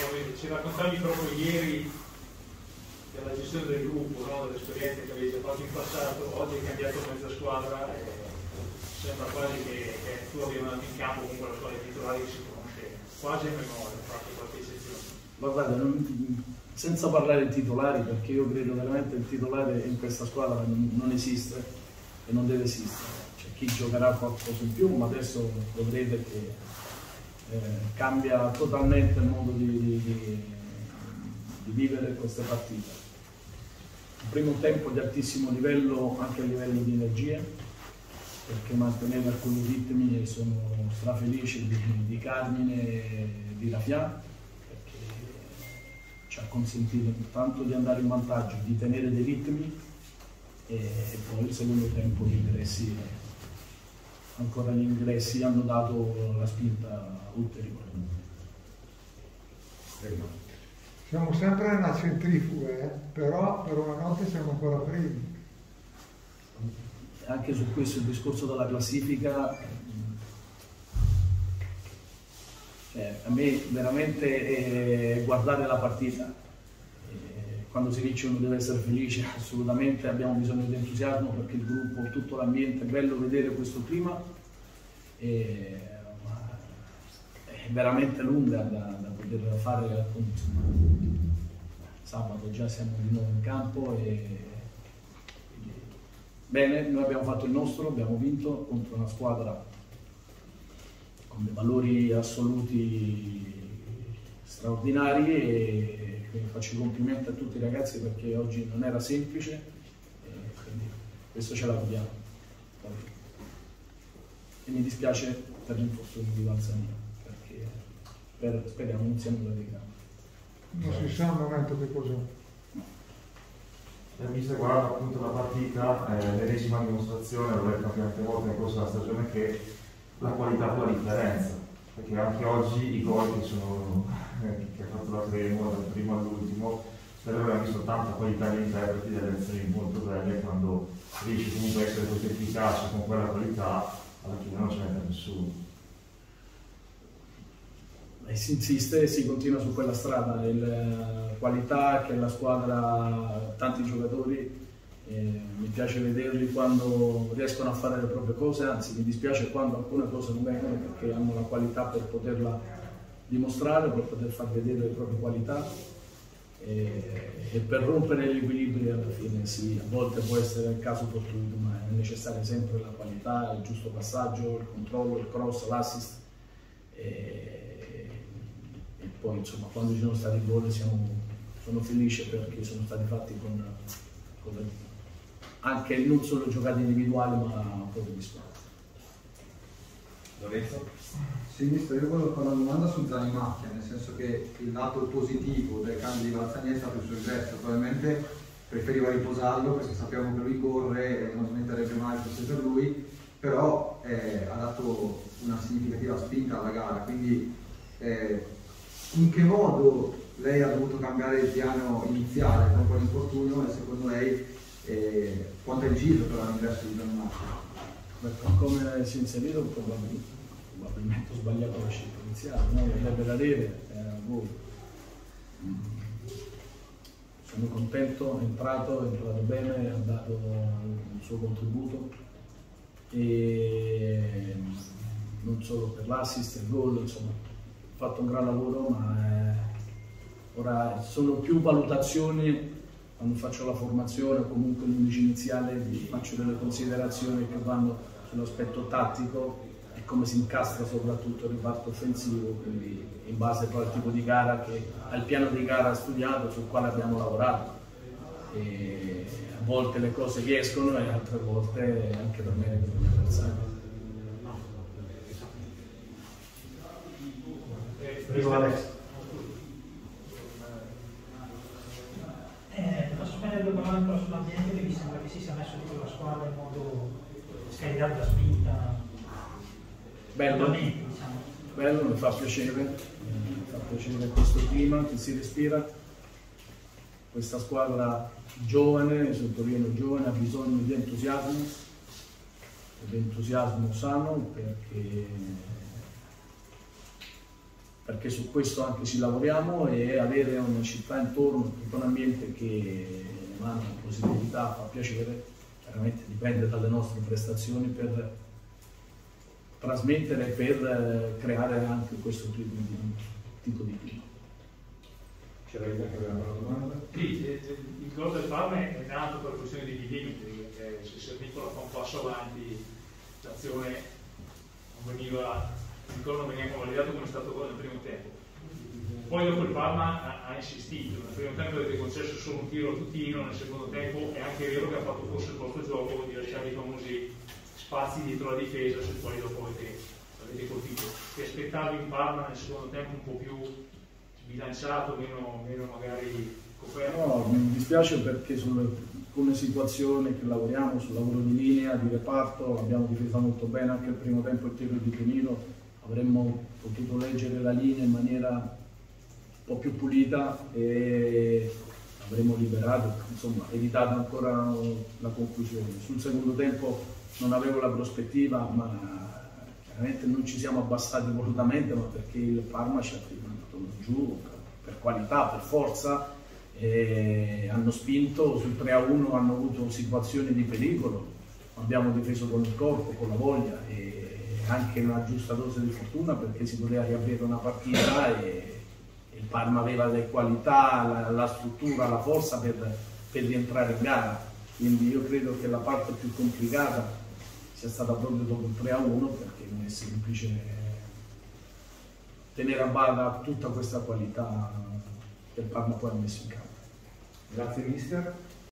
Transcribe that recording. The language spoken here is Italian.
ci raccontavi proprio ieri della gestione del gruppo, no? Dell'esperienza che avevi fatto in passato, oggi hai cambiato mezza squadra e sembra quasi che tu abbia mandato in campo comunque la squadra dei titolari che si conosce quasi a memoria, fatto qualche eccezione. Ma guarda, senza parlare di titolari, perché io credo veramente il titolare in questa squadra non esiste e non deve esistere. C'è chi giocherà qualcosa in più, ma adesso vedrete che cambia totalmente il modo di vivere queste partite. Un primo tempo di altissimo livello anche a livello di energie, perché mantenere alcuni ritmi, e sono strafelice di Carmine e di Rafià, perché ci ha consentito intanto di andare in vantaggio, di tenere dei ritmi e poi il secondo tempo gli ingressi, ancora gli ingressi hanno dato la spinta ulteriore. Siamo sempre nella centrifuga, però per una notte siamo ancora primi. Anche su questo il discorso della classifica, a me veramente guardare la partita, quando si dice uno deve essere felice, assolutamente abbiamo bisogno di entusiasmo perché il gruppo, tutto l'ambiente, è bello vedere questo clima, è veramente lunga da poter fare. Sabato già siamo di nuovo in campo e bene, noi abbiamo fatto il nostro, abbiamo vinto contro una squadra con dei valori assoluti straordinari e quindi faccio i complimenti a tutti i ragazzi perché oggi non era semplice e quindi questo ce la dobbiamo. E mi dispiace per l'infortunio di Valsania perché speriamo non sia nulla di grave. Non si sa al momento che cos'è. Visto che guardando appunto la partita, l'ennesima dimostrazione, l'ho detto anche tante volte nel corso della stagione, che la qualità fa la differenza, perché anche oggi i gol che ha fatto la Cremo dal primo all'ultimo, per abbiamo visto tanta qualità di interpreti, delle azioni molto belle, quando riesci comunque a essere così efficace con quella qualità, alla fine non ce n'è nessuno. E si insiste e si continua su quella strada, la qualità che la squadra, tanti giocatori, mi piace vederli quando riescono a fare le proprie cose, anzi mi dispiace quando alcune cose non vengono perché hanno la qualità per poterla dimostrare, per poter far vedere le proprie qualità e per rompere gli equilibri alla fine sì, a volte può essere il caso fortuito, ma è necessaria sempre la qualità, il giusto passaggio, il controllo, il cross, l'assist. E poi insomma quando ci sono stati gol sono felice perché sono stati fatti con anche non solo giocate individuali ma proprio di squadra. Lorenzo? Sì, mister, io volevo fare una domanda su Zanimacchia, nel senso che il lato positivo del cambio di Valsania è stato il suo ingresso, probabilmente preferiva riposarlo perché sappiamo che lui corre e non smetterebbe mai forse per lui, però ha dato una significativa spinta alla gara, quindi in che modo lei ha dovuto cambiare il piano iniziale con quell'infortunio e secondo lei quanto è inciso però l'ingresso di Zanimacchia? Come si è inserito probabilmente ho sbagliato la scelta iniziale, no? Deve da Reve, voi. Sono contento, è entrato bene, ha dato il suo contributo e non solo per l'assist, il gol, insomma, ha fatto un gran lavoro, ma ora sono più valutazioni. Quando faccio la formazione o comunque l'11 iniziale faccio delle considerazioni che vanno sull'aspetto tattico e come si incastra soprattutto il reparto offensivo, quindi in base poi al tipo di gara, al piano di gara studiato sul quale abbiamo lavorato. E a volte le cose riescono e altre volte anche per me per gli avversari. Prego Alex. Posso spendere due parole però sull'ambiente che mi sembra che si sia messo con la squadra in modo scaricare la spinta. Bello, Diciamo. bello, mi fa piacere questo clima che si respira. Questa squadra giovane, sottolineo giovane, ha bisogno di entusiasmo sano perché perché su questo anche ci lavoriamo, e avere una città intorno, un ambiente che emana positività, fa piacere, veramente dipende dalle nostre prestazioni per trasmettere, per creare anche questo tipo di clima. C'era Ida che aveva una domanda? Sì, il gol del Parma è nato per questione di millimetri, perché se il Nicola fa un passo avanti, l'azione non veniva convalidato come è stato gol nel primo tempo. Poi dopo il Parma ha insistito, nel primo tempo avete concesso solo un tiro a Tutino, nel secondo tempo è anche vero che ha fatto forse il vostro gioco di lasciare i famosi spazi dietro la difesa sui quali dopo avete colpito. Ti aspettavi in Parma nel secondo tempo un po' più bilanciato, meno magari coperto? No, mi dispiace perché come situazione che lavoriamo sul lavoro di linea, di reparto, l'abbiamo difesa molto bene anche il primo tempo, il tiro di Tonino, avremmo potuto leggere la linea in maniera un po' più pulita e avremmo liberato, insomma, evitato ancora la conclusione. Sul secondo tempo non avevo la prospettiva, ma chiaramente non ci siamo abbassati volutamente, ma perché il Parma ci ha mandato giù per qualità, per forza, e hanno spinto sul 3-1, hanno avuto situazioni di pericolo, abbiamo difeso con il corpo, con la voglia e anche una giusta dose di fortuna, perché si poteva riaprire una partita e il Parma aveva le qualità, la struttura, la forza per rientrare in gara. Quindi io credo che la parte più complicata sia stata proprio dopo il 3-1, perché non è semplice tenere a bada tutta questa qualità che il Parma poi ha messo in campo. Grazie mister.